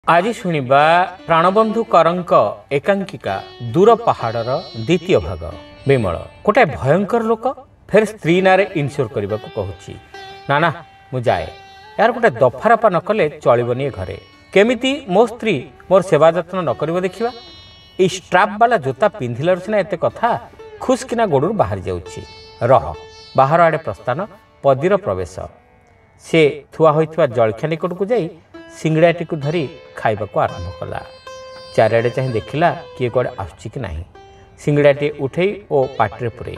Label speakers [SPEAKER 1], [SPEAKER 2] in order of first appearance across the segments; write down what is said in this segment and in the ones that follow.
[SPEAKER 1] आज शुणा प्राणबंधु करंक एकांकिका दूर पहाड़र द्वितीय भाग। विमल गोटे भयंकर लोक फेर स्त्री नारे इनश्योर करने को कहूँ ना ना मु जाए यार गोटे दफारफा न कले चलबनी घरे केमिति मो स्त्री मोर सेवा जत्न न कर देखा ये स्ट्राप वाला जोता पिंधिल सीना एत कथा खुशकिना गोड़ बाहर जाऊँगी रह बाहर आड़े प्रस्थान पदीर प्रवेश से थुआ होइथिबा जलखिया निकट को जाई सिंगड़ाटी को धरी खाइबा को आरंभ कला। चारिआडे चाहे देखिला किए कुआडे आसुची कि नाही। सिंगड़ाटी उठे ओ पाटे पुरई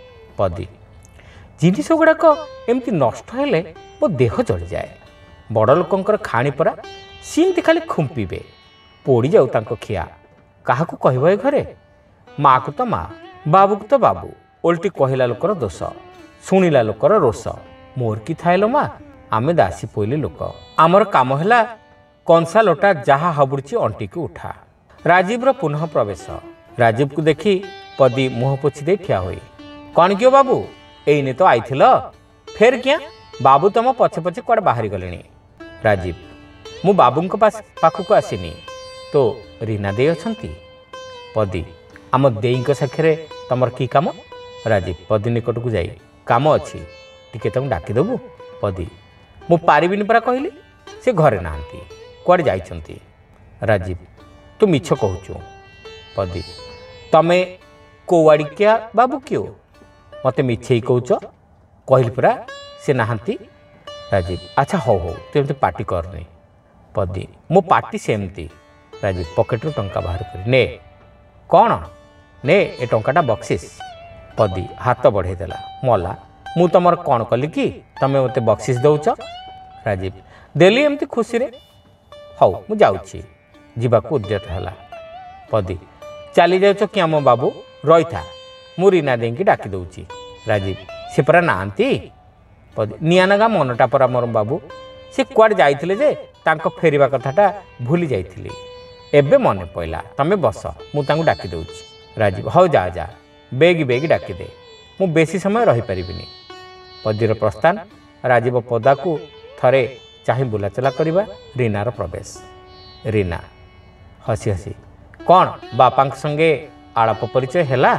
[SPEAKER 1] पदी जिनिस गुड़ाक एमती नष्ट हेले मो देह जली जाए। बड़ लोकंकर खाणी परा सीमती खाली खुंपीबे पोड़ी जाऊ तांको खिया काहाकू कहबो ए घरे माँ को तो माँ बाबू को तो बाबू ओल्टी कहला लोकर दोष शुणिला लोकर रोष मोर की थाएलो माँ आमे दासी पोइली लोक आमर काम हैला कंसा लोटा जहा हबुड़ची अंटी को उठा। राजीव पुनः प्रवेश राजीव को देखी पदी मुह पोछि दे ठिया होई कौन क्यों बाबू एने तो आईथिल फेर क्या बाबू तुम पछे पछे कुआडे बाहरी गलेनी। राजीव मु बाबूंको पाखक आसीनी तो रीना दे अछंती। पदी आम देईंको साखरे तमर की काम। राजीव पदी निकट को जाई काम अछि टिके तुम डाकी देबू। पदी मु पारिबिनी परा कहली से घरे नांती कुआडे जाइछंती। राजीव तू मिछ कहूचु। पदी तमे कोवाड़िकिया बाबू क्यों मते मिछेई कहूच कहली परा से नाहांती। राजीव अच्छा हो तू एमती पार्टी करनी। पदी मो पार्टी सेमती। राजीव पकेट टंका बाहर कर ने कौन ने ए टंकाटा बक्सिस। पदी हाथ बढ़े देला मला मु तमर कौन कली कि तमे मते बक्सिस दउच। राजीव देली एमती खुशी रे हौ मु जाउची जीवाकू उद्यत हैला। पदी चली जाउच कि आम बाबू रही था मु रीना देंकी डाकी दउची। राजीव से परा नांती। पदी नियानगा मनटा परा मोर बाबू से कुआड जाइथिले जे तांको फेरिबा कथाटा भूली जाइथिली एबे मने पइला तमे बस मु तांको डाकी दउची। राजीव हौ जा जा बेगी बेगी डाकी दे मु बेसी समय रही परिबिनी। पदीर प्रस्थान राजीव पदा को थरे चाहे बुलाचला करवा। रीनार प्रवेश रीना हसी हसी कौन बापा संगे आलाप परिचय हैला।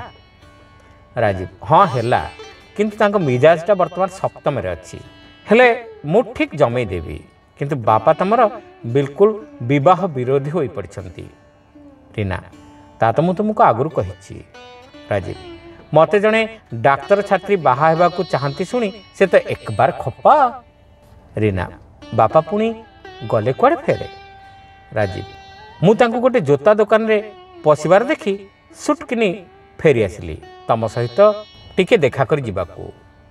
[SPEAKER 1] राजीव हाँ हैला किंतु तांको मिजाजटा वर्तमान सप्तम रे अच्छी हेले मु ठीक जमे देवी किंतु बापा तमर बिल्कुल विवाह विरोधी होई पड़छंती। रीना ता तो मु तुमको आगुरु कहिछि। राजीव मते जने डाक्तर छात्री बाहा हेबा को चाहती सुनी से तो एक बार खपा। रीना बापा पुणी गले कुआडे फेरे। राजीव मु तांको गोटे जोता दुकान रे पशिबार देखी सुटकिनी फेरी आसिली तम सहित टिके देखा कर जीवाकू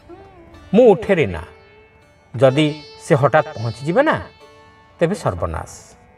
[SPEAKER 1] मु उठे। रीना जदि से हठात पहुँची जिबे ना तेबे सर्वनाश।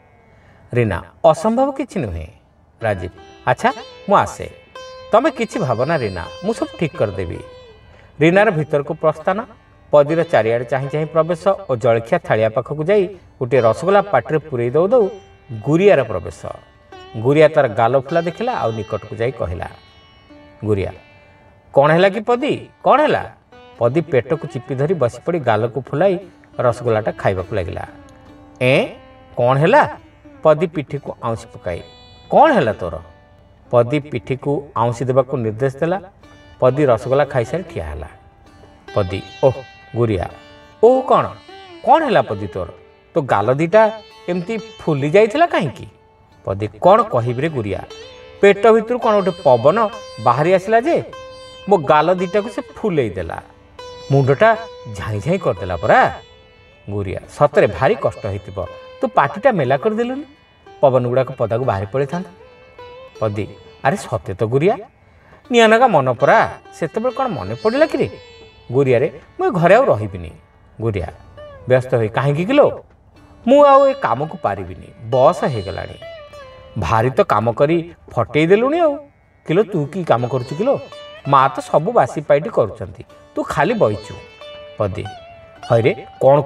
[SPEAKER 1] रीना असंभव किछि नुहे। राजीव अच्छा मु आसे तमे किछि भावना रीना मु सब ठीक कर देबी। रीनार भीतर को प्रस्थान पदीर चारिआडे चाही चाही प्रवेश और जलखिया थालिया पाखक जाई गोटे रसगोला पाटे पुरई दौ दौ गुरियार प्रवेश। गुरिया तार गाल फुला देखला आ निकट को जाई कहला गुरिया कौन हैला कि पदी कौन हैला। पदी पेट को चिपी धरी बसी पड़ी गाल को फुलाई रसगोलाटा खाइबा को लागिला। ए कौन हैला। पदी पिठी को आउंसी पकाई कौन हैला तोर। पदी पिठी को आउंसी देबा को निर्देश देला। पदी रसगोला खाई सारी ठिया हैला। पदी ओह गुरिया ओह कौन कौन हैला पदी तोर तो गाल दीटा एमती फुली जाइथिला काहींकी। पदी कौन कहबी रे गुरिया पेट भितर कौन गोटे पवन बाहरी आसिला जे मो गाल दीटा को से फुलेई देला मुंडटा झाई झाई करदेला परा। गुरिया सतरे भारी कष्ट होइतिबो तू पाटीटा मेला कर देलुनी पवन गुड़ाक पदा को बाहरी पड़े था। पदी अरे सत्य तो गुरिया नियानगा मन परा सेतेबेले कौन मन पड़िला कि रे। गुरिया रे मु घरे आउ रहिबिनी। गुरिया व्यस्त होई काहेकि किलो मु आउ ए काम को पारिबिनी बस हे गलानी भारी तो काम करी फटेई देलुनी आउ किलो तू की काम करछु किलो माँ तो सब बासी पाइटी करूछंती तू खाली बइचु। पदी हरे कौन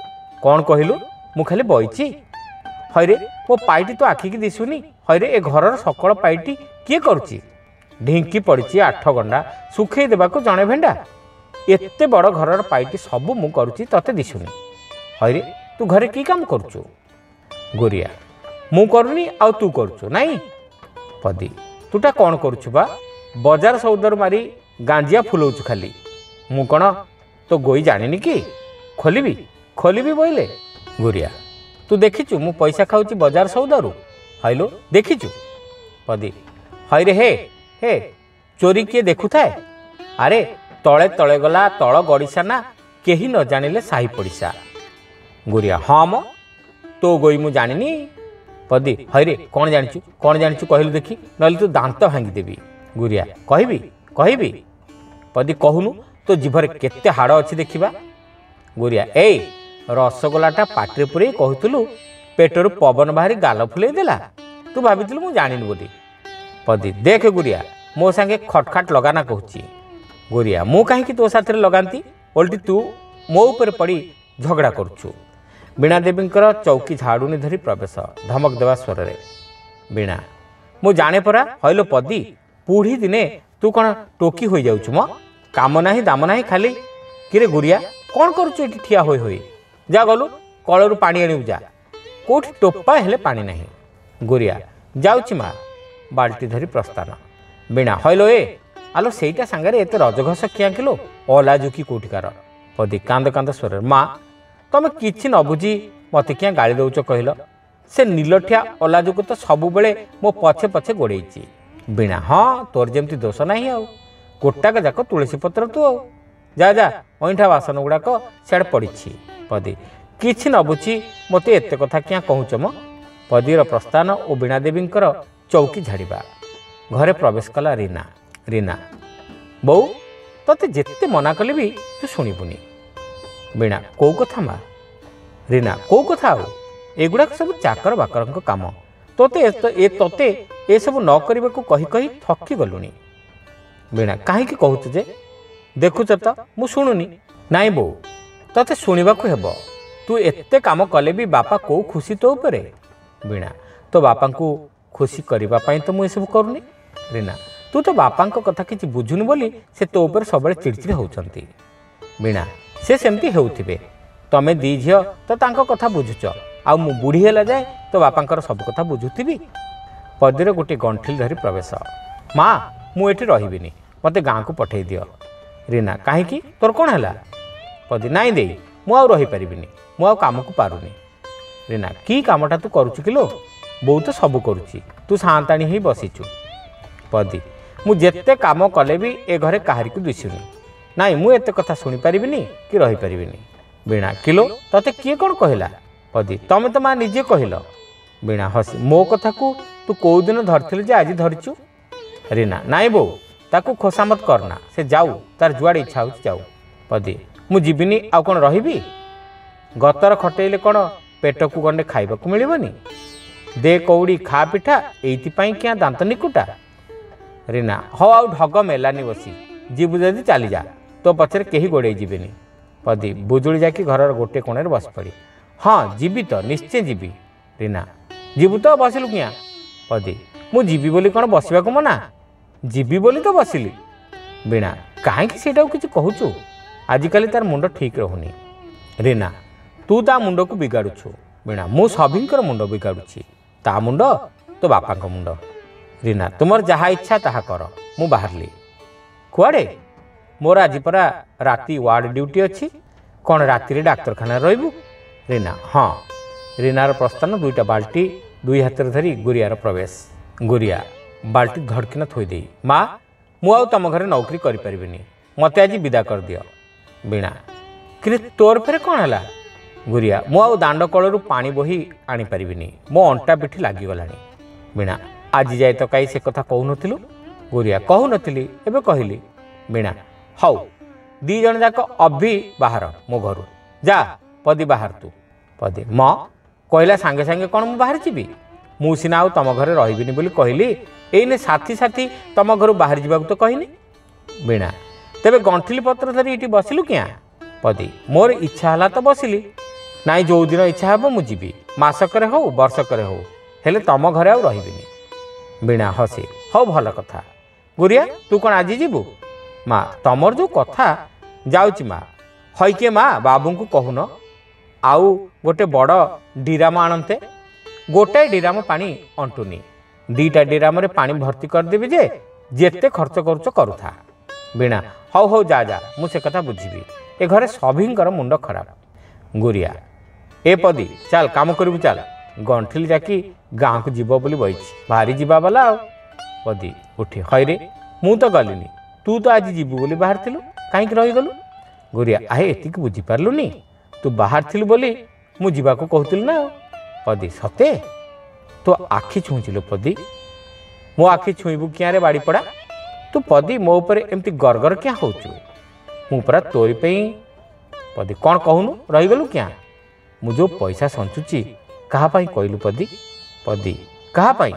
[SPEAKER 1] कहलु मु खाली बइची। हरे मो पाइटी तो आखि की दिसुनी। हरे ए घरर सकल पाइटी किए करूची ढिंकी पड़ी 8 गंडा सुखई देबा को जणे भेंडा एते बड़ घरर पाइटी सब मु करूची तते दिसुनी। हरे तू घरे की काम करूचु। गुरिया मु करूनी आउ तू करूछु नाई पदी तुटा कौन करूछु बा बजार सौदर मारी गांजिया फुलौछु खाली मु कौन तो गोई जानिनी कि खोलिबी खोलिबी बोइले गुरिया तू देखिचु मु पैसा खाऊची बजार सौदारू हईलो देखिचु पदी हईरे हे चोरी किए देखु थाए अरे तले तले गला तल गड़िसा ना केही न जानिले साही पड़िसा गुरिया हाँ म तो गोई मु जानिनी पदी हईरे कौन जानिचु कहलु देखी नले तू दांत भांगी देबी गुरिया कहबी पदी कहूनु तो जीभरे केते हाड़ अछि देखिबा गुरिया ए रसगोलाटा पाटिरे पुरे कहूतलु पेटरु पवन बाहरी गाल फुले देला तू भाबितलु मु जानिनी बोली पदी देख गुरिया मो संगे खटखाट लगाना कहूची गुरिया मु काहे तो साथे लगांती ओल्टी तू मो ऊपर पड़ी झगड़ा करूछु वीणा देवींकर चौकी झाड़ूनी धरी प्रवेश धमक देवा स्वर रे वीणा मु जाने परा हईलो पदी पुढ़ी दिने तू कौन टोकी हो जाऊछु म काम नाही दाम नाही खाली किरे गुरिया कौन करूछु एठी ठिया होई होई जा गलु कलरू पानी आनी जा कोठी टोपा हेले पानी नाही गुरिया जाउची मा बाल्टी धरी प्रस्थान वीणा हईलो ए आलो सेटा सांगरे एते रजघस किया किलो अलाजुकी कोठिकार पदी कांद कांद स्वर माँ तमें किछि न बुझी मत क्या गाड़ी दौच कहल से नीलठिया अलाजुक तो सब बेले मो पछे पछे गोड़े वीणा हाँ तोर जमती दोष ना आउ गोटाक जाक तुलसी पत्र तू आउ जा जा अईठा बासन गुड़ाक सियाड़ पड़ी पदी किछि न बुझी मत एत कथा क्या कहूच म पदीर प्रस्थान और वीणा देवींकर चौकी झाड़िबा घरे प्रवेश कला रीना रीना बो तोते जेते मना कले भी तू शुणुनी वीणा कौ कथा मा रीना कौ कथा आउ एगुड़ाक सब चाकर बाकर काम तोते ए सब न करने को कही कही थकी गलुनी वीणा कहीं कहूच जे देखुच तो मु शुणुनी नाई बो तोते शुणा हेब तू एते काम कले भी बापा कौ खुशी तो उपरे वीणा तो बापा को खुशी करने तो मुझे सब करूनी रीना तू तो बापा कथा किसी बुझुनु बोली से तो ऊपर सब चिड़चिड़ होती वीणा से सेमती होउथिबे तमे दी झियो तो तांको कथा बुझुच आ मु बुढ़ी हेला जाए तो बापांकर सब कथा बुझुथिबी पदीर गोटे गंठिल धरी प्रवेश माँ मु एठी रहिबिनी मते गाँ को पठेई दियो रीना काहेकि तोर कौन है पदी नाई दे मु आ रही पारिबिनी मु आ काम को पारुनी रीना की कामटा तू करूछु किलो बहुत तो सब करुची तू सांताणी ही बसीचु पदी मु जेते काम कले भी ए घरे काहारी को दुसुनी नाई मु एते कथा शुणी पारिबिनी कि रही पारिबिनी वीणा किलो तते किए कौन कहला पदी तमे तो माँ निजे कहल वीणा हसी मो कथा को तू कौ दिन धरथिल जे आज धरिचु रीना नाई बो ताकू खोसामत करना से जाऊ तार जुआड़े इच्छा हो जाऊ पदी मु जीविनी आउ कौन रही गतर खटेले कौन पेट को गंडे खाइबा को मिलबनी दे कौड़ी खा पिठा एइथिपाई क्या दांत निकुटा रीना हो आउ ढग मेलानी बसी जीवु जदि चली जा तो पछरे केही गोड़े जीवेनी पदी बुजुड़ी जाकि घरर गोटे कोणे बस पड़ी हाँ जीवी तो निश्चय जीवी रीना जीवु तो बसिलु क्या पदी मु जीवी बोली कौन बसवा को मना जीवी बोली तो बसिली वीणा कहीं सेटा किसी कहूचु आजिकल तार मुंड ठीक रहुनी रीना तू ता मुंड को बिगाड़ुछु वीणा मु सभिंकर मुंड बिगाड़ुछि ता मुंड तो बापा मुंड रीना तुमर जहा इच्छा ताहा कर मु बाहरली कुआड़े मोर आज परा राति वार्ड ड्यूटी अच्छी कौन राति डाक्तरखाना रही रीना हाँ रीनार प्रस्थान दुईटा बाल्टी दुई हाथ धरी गुरियार प्रवेश गुरिया बाल्टी धड़किन थोईदे माँ मु आउ तम घरे नौकरी करें मत आज विदा कर दियो वीणा कि तोर फेरे कौन है गुरिया मु आउ दांड कलू पानी बोही आनी पारिबिनी मो अंटा पिठी लागिगलानी वीणा आज जाए तो कहीं से कथा कहू नथिलु गुरिया कहू नथिली एबे कहली वीणा हौ दी जन जाक अभी बाहर मो घर जा पदी बाहर तू पदी म कहला सांगे सांगे कौन मु बाहर जीवी मु सिना आउ तम घरे रहिबिनी बोली कहली एने साथी साथी तम घर बाहर जीवाक तो कहनी वीणा तेबे गंठिली पत्र धरी इटी बसिलु क्या पदी मोर इच्छा हला तो बसिली नाई जो दिन इच्छा हे मु जीवी मासकरे हो वर्षकरे हो हेले तम घरे आउ रहिबिनी वीणा हसी हौ भल कथा गुरिया तू कौन आज जीवु माँ तमर जो कथा जाऊची माँ हईके माँ बाबू को कहून आउ गोटे बड़ डीरामा आणते गोटाए डिराम पानी अंटुनी 2टा डिराम पानी भर्ती करदेवी जे जेते खर्च करुच करुथा। वीणा हौ हौ जा जा मुझे कथा बुझी ए घरे सभींकर मुंड खराब। गुरिया ए पदी चल काम करू चल गंठिल जाकी गाँव को जीव बोली बही भारी जीवा वाला आ। पदी उठी हईरे मु तो गलिनी तू तो आज जीवु बोली बाहर थिलु कहीं रहीगलु। गुरिया आहे एतिक बुझीपार्लुनी तू बाहर थिलु बोली मु जीवाको कहूतिल ना। पदी सते तो आखि छुँचिलु पदी मो आखि छुईबु क्या रे बाड़ी पड़ा तू पदी मो ऊपर एमती गरगर क्या होचु मु परा तोरी पे। पदी कौन कहूनु रहीगलु क्या मु जो पैसा संचुची कहा पाई कहलु पदी। पदी कहा पाई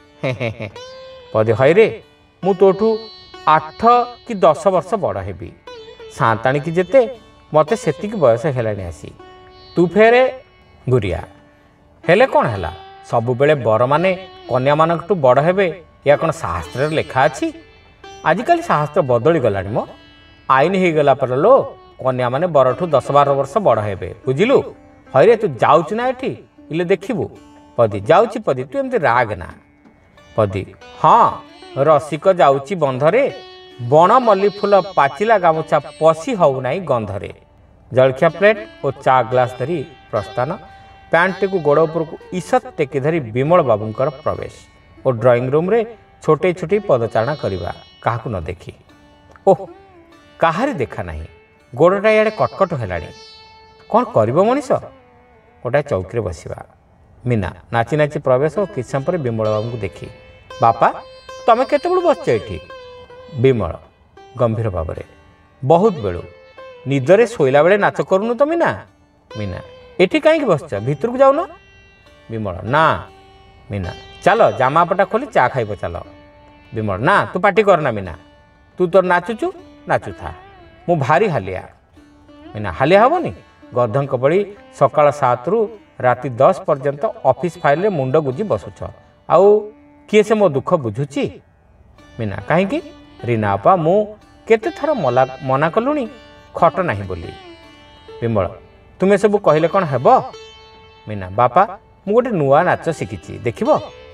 [SPEAKER 1] पदी हईरे मु तोठू 8 कि 10 वर्ष बड़ हेबी सांताणी की जेते मते सेतिक बयस हेलानी आसी तू फेरे। गुरिया हेले कौन हैला सबु बेले बर माने कन्या मानकटू बड़ हेबे या कौन शास्त्र लेखा अछि। आजिकल शास्त्र बदली गलानी मो आईन हो गला पर लो कन्या माने बरठू 10-12 वर्ष बड़ हेबे बुझिलु। हईरे तू जाउछु ना एठी इले देखिबु। पदी जाउछि पदी तू एमती राग ना। पदी हाँ रसिक जाउछि बंधरे बण मल्ली फूल पाचिला गामुछा पशी हौ नाई गंधरे। जलखिया प्लेट और चा ग्लास धरी प्रस्थान पैंट को गोड़ उपर को ईसत टेकी धरी विमल बाबूंकर प्रवेश और ड्राइंग रूम रे छोटे छोटे पदचारणा करवा क्या न देखी। ओह कहारी देखा नहीं गोड़टा इे कटकट है कौन कर मनीष गोटाए चौकी बसवा। मीना नाची नाची प्रवेश और किछ समय विमल बाबू को देखी बापा तमें केत बसच ये। विमल गंभीर भाव में बहुत बेलू निदरे शोला बेले नाच करूनु तो मीना। मीना एठी कहीं बसच भितर को जाऊन। विमल ना। मीना चल जामापटा खोली चा खाइब चल। विमल ना तू पार्टी करना मीना तू तोर नाचुचु नाचु था मु भारी हालिया। मीना हालिया हेनी गधंक बड़ी सकाल 7 रु राति 10 पर्यंत ऑफिस फाइल रे मुंड गुजी बसुछ आउ किए से मो दुख बुझुची। मीना कहीं रीना अपा मु केते थर मना कलुनी खट नहीं बोली। विमल तुम्हें सब कहले कौन हेब। मीना बापा मु गोटे नुआ नाच शिखी देखिब।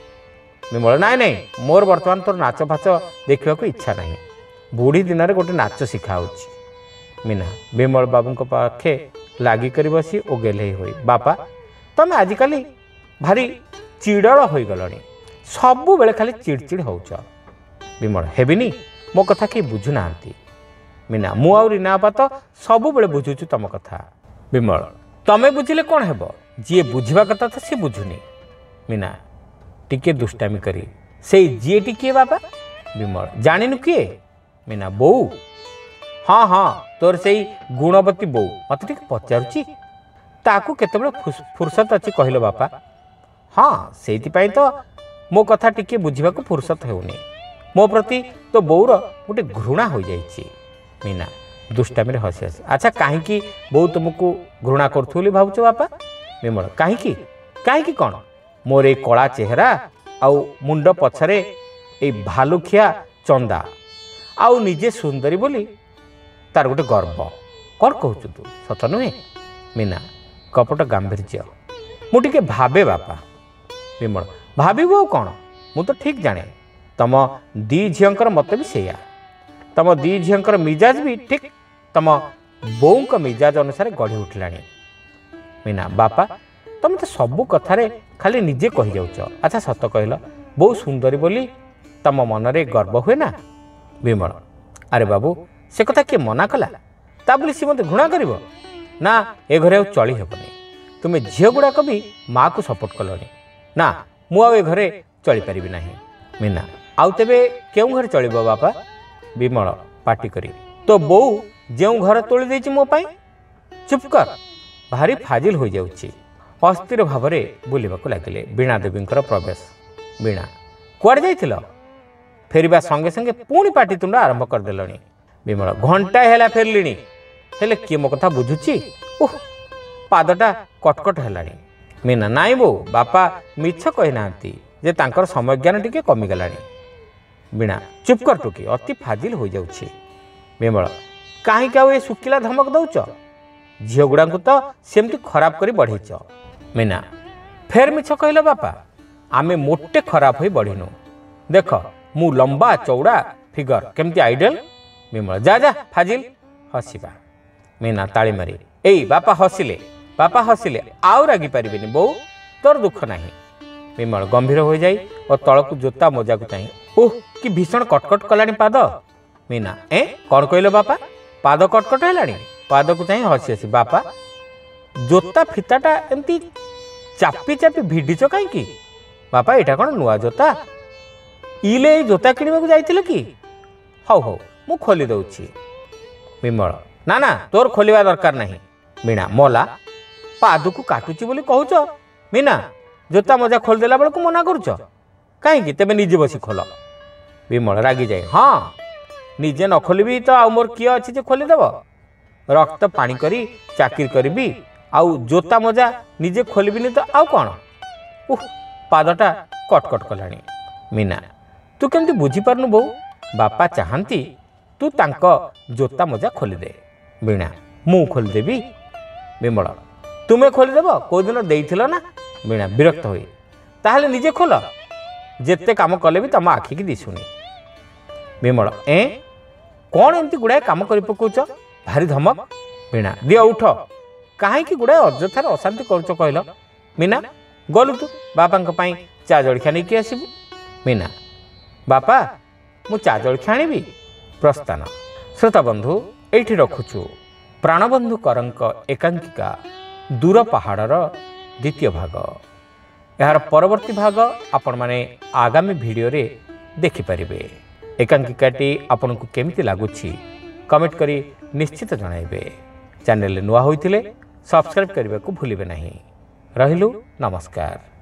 [SPEAKER 1] विमल नाई नाई मोर बर्तमान तोर नाच फाच देखा इच्छा नहीं बुढ़ी दिन में गोटे नाच शिखा। मीना विमल बाबू पाखे लागिक बसी ओ गेले हो बापा तमें आजिकल भारी चिड़ल हो गलनी सबु बेले खाली चिड़चिड़ होच। विमल हेबिनी मो कथा कि बुझुना। मीना मु आ रीना आपा तो सबु बेले बुझुचु तम कथा। विमल तमें बुझिले कौन हेब जी बुझा कथा तो सी बुझुनी। मीना टिके दुष्टामी करी से जी टिके बापा। विमल जानिनु किए। मीना बो हाँ हाँ तोर से गुणवती बो मत टे पचारुची ताकू केतबेले फुर्सत अच्छी कहलो बापा। हाँ से तो मो कथा टिके बुझा फुर्सत होनी मो प्रति तो बोर गोटे घृणा हो जाइए। मीना दुष्टामी हसी हसी अच्छा कहीं बो तुमको घृणा करूँ भावुच बापा। विमल कहीं कहीं कौन मोर ये कला चेहरा आउ मुंड पछरे ए भालुखिया चंदा आउ निजे सुंदरी बोली तार गोटे गर्व कौन कहूँ तू सत नुहे। मीना कपट गांभीर्य मुझे भावे बापा। विमल भाव कौन मु तो ठीक जाने तम दी झीर मत भी से तम दी झीर मिजाज भी ठीक तम बों मिजाज अनुसार गढ़ी उठला। मीना बापा तुम तो सबू कथार खाली निजे कही जाऊच अच्छा सत कहल बो सुंदरी बोली तम मन रे गर्व हुए ना। विमल अरे बाबू से कथा किए मना कला ता बोली सी मत घृणा कर ना ए घरे चली हेबनी तुम्हें झील गुड़ाक भी माँ को सपोर्ट कलनी ना मु आ घरे चली पारिबी नाही। मीना आउ तेबे केउ घर चलिबो बापा। विमल पाटी करी तो बो जो घर तोली देछि मो पाई चुप कर भारी फाजिल हो जाउछि। अस्थिर भाव में बुलवाक लगिले। वीणा देवींकर प्रवेश। वीणा कुआड़े जाइथिल फेरिबा संगे संगे पुणी पाटितुंड आरंभ करदेलनी। विमल घंटाए है फेरलिणी हेले किए मो कथा बुझुची ओह पादटा कटकट है। मीना नाई बो बापा मिछ कही ना जे तांकर समय ज्ञान टिके कमिगलानी। वीणा चुप कर टुकी अति फाजिल हो जाउछि। विमल कहीं ये सुकिला धमक दौच झील गुड़ा तो सेमती खराब कर बढ़ेच। मीना फेर मिछ कहल बापा आमे मोटे खराब होई बढ़िनु देख मु लंबा चौड़ा फिगर केमती आइडल विमल जा जा फाजिल हसिबा मीना ताली मारी एई बापा हसिले आउ रागी पारिबेनी बो तोर दुख नाही विमल गंभीर हो जाई और तळकु जोता मोजा को चाहि ओह कि भीषण कटकट कलानी पाद मीना ए कौन कहलो बापा पाद कटकट हेलानी पाद को चाहि हसी हसी बापा जोता फिताटा एमती चापी चापी भिडिच कहीं बापा एटा कौन नुआ जोता इले जोता किणवा को जाइथिल कि हौ हौ मु खोली दउछि विमल ना ना तोर खोलिवा दरकार नहीं मीना मोला पाद को काटुची बोली कहूच मीना जोता मजा खोल देला बेलू मना करुच कहीं तेरे निजे बसी खोल विमल रागी जाए हाँ निजे न खोलि तो आउ मोर किए अच्छी जे खोलीदेव रक्त पानी करी चाकरी करी आउ जोता मजा निजे खोलबिनी तो आउ कौन उह पादटा कटकट कलानी मीना तू केमती बुझीपारनु बो बापा चाहती तू तांक जोता मजा खोलीदे वीणा मु खोलीदेवी विमल तुम्हें खोलीदेव कौ दिन देइथिल ना वीणा विरक्त हुई ताहले निजे खोल जेते काम कले भी तुम आखि की दिशुनी विमल ए कौन एमती गुड़ाए काम कर पकाउच भारी धमक वीणा दियो उठ कहीं गुड़ाए अଯଥାर अशांति करुच कहल मीना गलु तू बापा चा जलखिया नहीं कि आसबू मीना बापा मु चा जलखिया आनी प्रस्थान श्रोता बंधु एठी रखुचु प्राणबंधु करंक एकांकिका दूर पहाड़र द्वितीय भाग यार परवर्ती भाग आपण माने आगामी वीडियो रे देखि परिबे एकांकिकाटी आपन को केमिति लागुछि कमेंट करी निश्चित जणाइबे चैनल नुआ होइतिले सब्सक्राइब करबा को भूलिबे नहीं रहिलु नमस्कार।